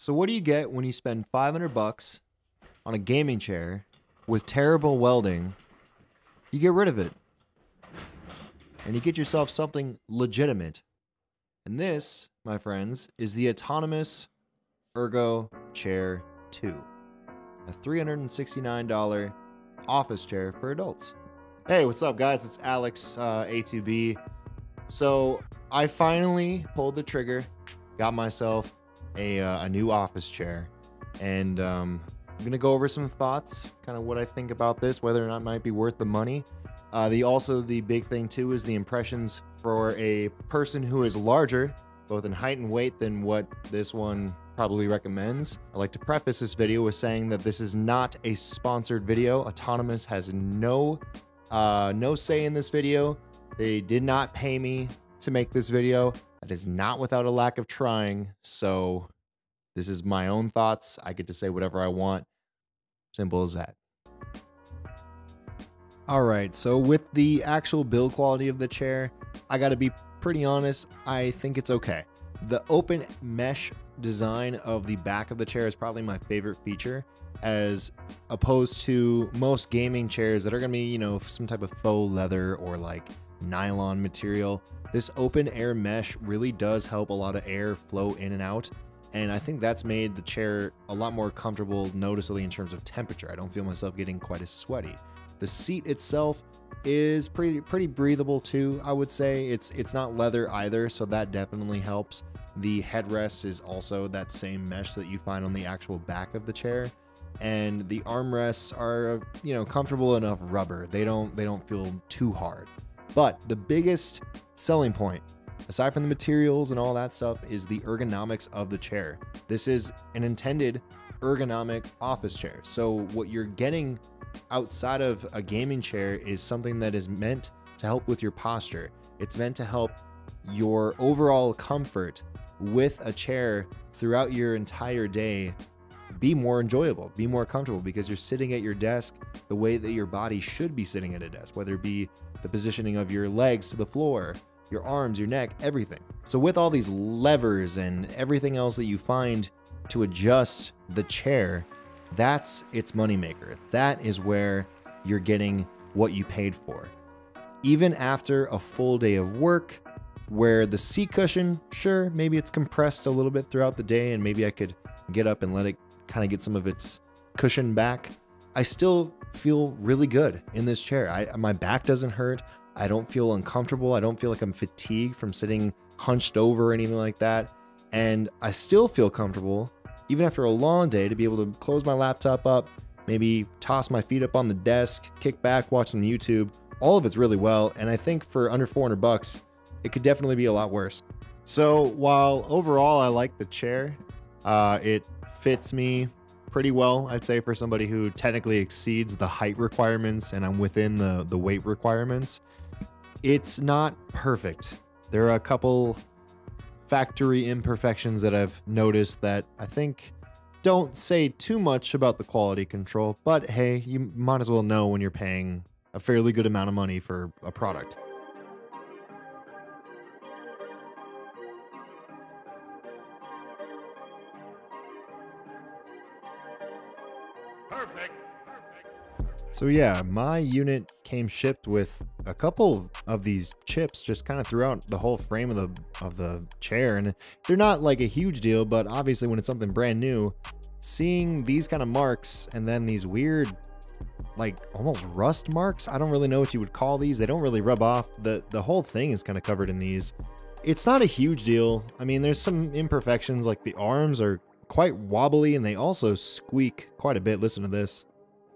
So what do you get when you spend 500 bucks on a gaming chair with terrible welding? You get rid of it. And you get yourself something legitimate. And this, my friends, is the Autonomous Ergo Chair 2. A $369 office chair for adults. Hey, what's up, guys? It's Alex, A2B. So I finally pulled the trigger, got myself a new office chair, and I'm gonna go over some thoughts, kind of what I think about this, whether or not it might be worth the money. The big thing too is the impressions for a person who is larger, both in height and weight, than what this one probably recommends. I like to preface this video with saying that this is not a sponsored video. Autonomous has no say in this video. They did not pay me to make this video. That is not without a lack of trying. So this is my own thoughts. I get to say whatever I want. Simple as that. All right, so with the actual build quality of the chair, I gotta be pretty honest, I think it's okay. The open mesh design of the back of the chair is probably my favorite feature, as opposed to most gaming chairs that are gonna be, you know, some type of faux leather or like nylon material. This open air mesh really does help a lot of air flow in and out. And I think that's made the chair a lot more comfortable noticeably in terms of temperature. I don't feel myself getting quite as sweaty. The seat itself is pretty breathable too, I would say. It's not leather either, so that definitely helps. The headrest is also that same mesh that you find on the actual back of the chair. And the armrests are, you know, comfortable enough rubber. They don't feel too hard. But the biggest selling point, aside from the materials and all that stuff, is the ergonomics of the chair. This is an intended ergonomic office chair. So what you're getting outside of a gaming chair is something that is meant to help with your posture. It's meant to help your overall comfort with a chair throughout your entire day be more enjoyable, be more comfortable, because you're sitting at your desk the way that your body should be sitting at a desk, whether it be the positioning of your legs to the floor, your arms, your neck, everything. So with all these levers and everything else that you find to adjust the chair, that's its moneymaker. That is where you're getting what you paid for. Even after a full day of work, where the seat cushion, sure, maybe it's compressed a little bit throughout the day and maybe I could get up and let it kind of get some of its cushion back, I still feel really good in this chair. My back doesn't hurt. I don't feel uncomfortable. I don't feel like I'm fatigued from sitting hunched over or anything like that. And I still feel comfortable, even after a long day, to be able to close my laptop up, maybe toss my feet up on the desk, kick back, watch some YouTube. All of it's really well. And I think for under 400 bucks, it could definitely be a lot worse. So while overall I like the chair, it fits me pretty well, I'd say, for somebody who technically exceeds the height requirements and I'm within the weight requirements. It's not perfect. There are a couple factory imperfections that I've noticed that I think don't say too much about the quality control, but hey, you might as well know when you're paying a fairly good amount of money for a product. Perfect. So yeah, my unit came shipped with a couple of these chips just kind of throughout the whole frame of the chair, and they're not like a huge deal, but obviously when it's something brand new, seeing these kind of marks and then these weird, like almost rust marks, I don't really know what you would call these. They don't really rub off. The whole thing is kind of covered in these. It's not a huge deal. I mean, there's some imperfections, like the arms are quite wobbly and they also squeak quite a bit. Listen to this.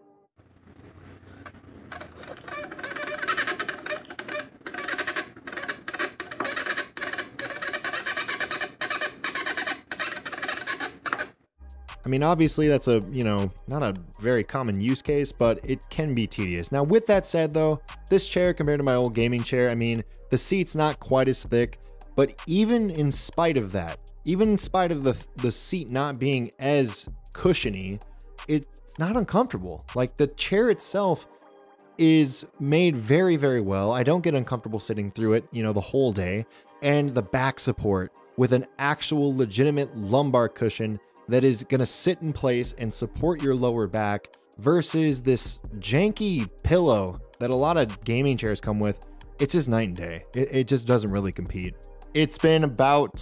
I mean, obviously that's a, you know, not a very common use case, but it can be tedious. Now, with that said though, this chair compared to my old gaming chair, I mean, the seat's not quite as thick, but even in spite of that, even in spite of the seat not being as cushiony, it's not uncomfortable. Like, the chair itself is made very, very well. I don't get uncomfortable sitting through it, you know, the whole day. And the back support with an actual legitimate lumbar cushion that is going to sit in place and support your lower back versus this janky pillow that a lot of gaming chairs come with. It's just night and day. It just doesn't really compete. It's been about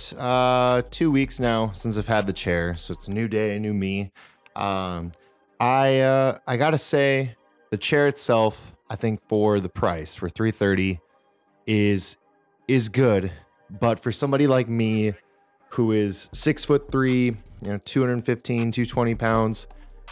2 weeks now since I've had the chair, so it's a new day, new me. I gotta say, the chair itself, I think for the price, for $330, is good. But for somebody like me, who is 6'3", 215, 220 pounds,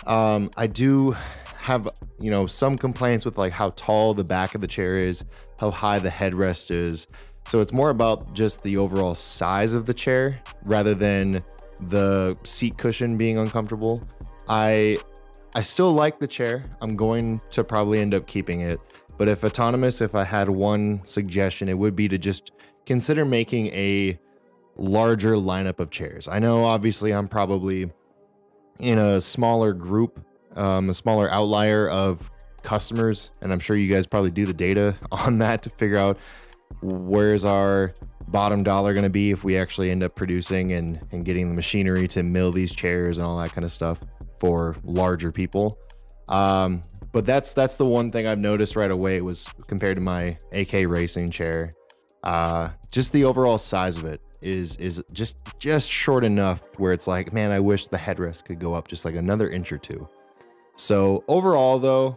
I do have, some complaints with like how tall the back of the chair is, how high the headrest is. So it's more about just the overall size of the chair rather than the seat cushion being uncomfortable. I still like the chair. I'm going to probably end up keeping it. But if I had one suggestion, it would be to just consider making a larger lineup of chairs. I know obviously I'm probably in a smaller group, a smaller outlier of customers, and I'm sure you guys probably do the data on that to figure out where's our bottom dollar going to be if we actually end up producing and getting the machinery to mill these chairs and all that kind of stuff for larger people. But that's the one thing I've noticed right away was compared to my AK racing chair, just the overall size of it is just short enough where it's like, man, I wish the headrest could go up just like another inch or two. So overall though,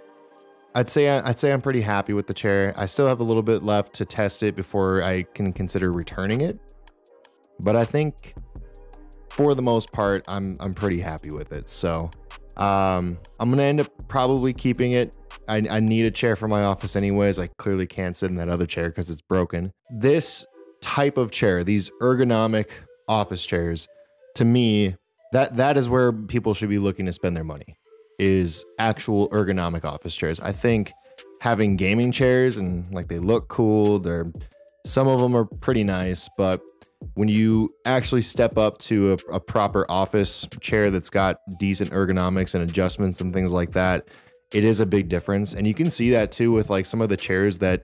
I'd say I'm pretty happy with the chair. I still have a little bit left to test it before I can consider returning it. But I think for the most part, I'm pretty happy with it. So I'm gonna end up probably keeping it. I need a chair for my office anyways. I clearly can't sit in that other chair because it's broken. This type of chair, these ergonomic office chairs, to me, that is where people should be looking to spend their money, is actual ergonomic office chairs. I think having gaming chairs and like they look cool, some of them are pretty nice, but when you actually step up to a proper office chair that's got decent ergonomics and adjustments and things like that, it is a big difference. And you can see that too with like some of the chairs that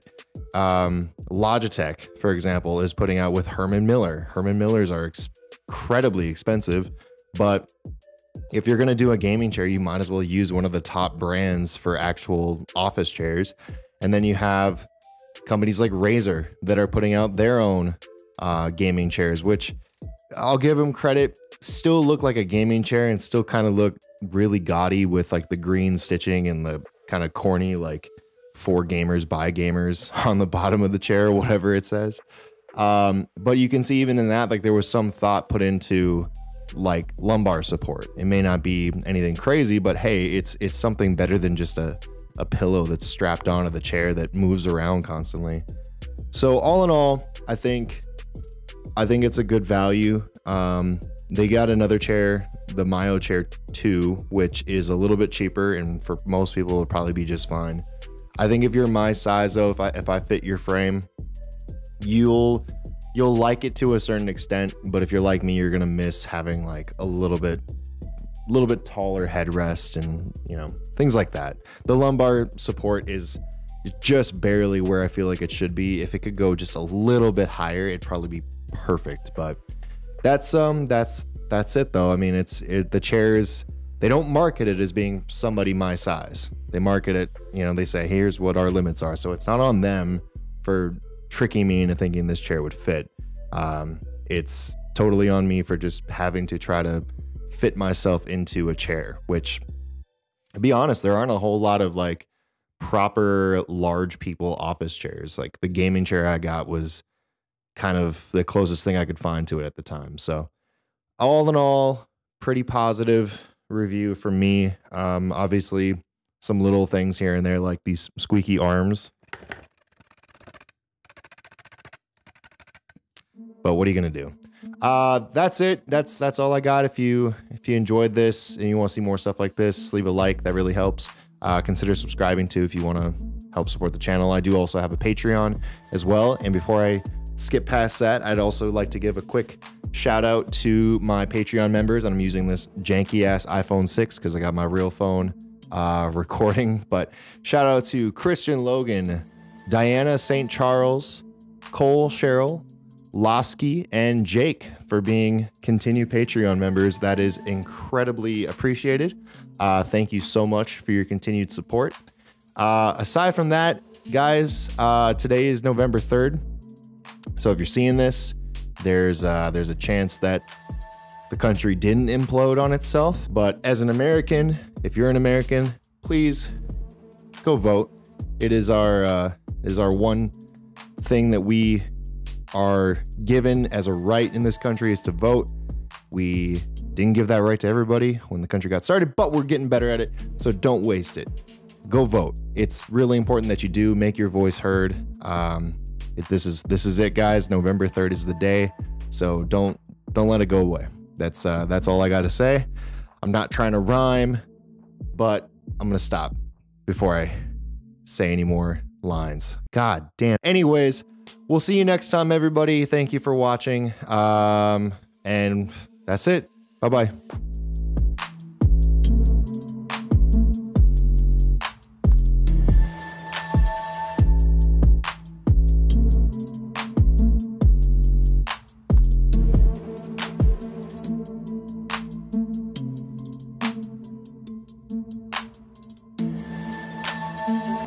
Logitech, for example, is putting out with Herman Miller. Herman Millers are incredibly expensive, but if you're going to do a gaming chair, you might as well use one of the top brands for actual office chairs. And then you have companies like Razer that are putting out their own gaming chairs, which I'll give them credit, still look like a gaming chair and still kind of look really gaudy with like the green stitching and the kind of corny like for gamers by gamers on the bottom of the chair or whatever it says. But you can see even in that, like there was some thought put into like lumbar support. It may not be anything crazy, but hey, it's something better than just a pillow that's strapped onto the chair that moves around constantly. So all in all, I think it's a good value. They got another chair, the Myo Chair 2, which is a little bit cheaper, and for most people it'll probably be just fine. I think if you're my size though, if I fit your frame, you'll like it to a certain extent, but if you're like me, you're gonna miss having like a little bit taller headrest and things like that. The lumbar support is just barely where I feel like it should be. If it could go just a little bit higher, it'd probably be perfect. But that's it though. I mean, the chairs, they don't market it as being somebody my size. They market it, they say here's what our limits are. So it's not on them for tricking me into thinking this chair would fit. It's totally on me for just having to try to fit myself into a chair, which, to be honest, there aren't a whole lot of like proper large people office chairs. Like the gaming chair I got was kind of the closest thing I could find to it at the time. So all in all, pretty positive review from me. Obviously some little things here and there, like these squeaky arms, but what are you gonna do? That's it. That's all I got. If you enjoyed this and you want to see more stuff like this, leave a like. That really helps. Consider subscribing too if you want to help support the channel. I do also have a Patreon as well. And before I skip past that, I'd also like to give a quick shout out to my Patreon members. I'm using this janky ass iPhone 6 because I got my real phone recording. But shout out to Christian Logan, Diana St. Charles, Cole Sherrill, Losky, and Jake for being continued Patreon members. That is incredibly appreciated. Thank you so much for your continued support. Aside from that, guys, today is November 3rd. So if you're seeing this, there's a chance that the country didn't implode on itself. But as an American, if you're an American, please go vote. It is our one thing that we are given as a right in this country, is to vote. We didn't give that right to everybody when the country got started, but we're getting better at it. So don't waste it. Go vote. It's really important that you do make your voice heard. This is it, guys. November 3rd is the day. So don't let it go away. That's all I got to say. I'm not trying to rhyme, but I'm going to stop before I say any more lines. God damn. Anyways, we'll see you next time, everybody. Thank you for watching. And that's it. Bye-bye.